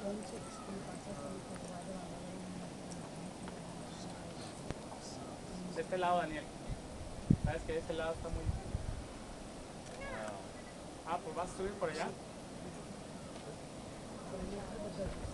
De este lado, Daniel. ¿Sabes que de este lado está muy... Ah, pues vas a subir por allá.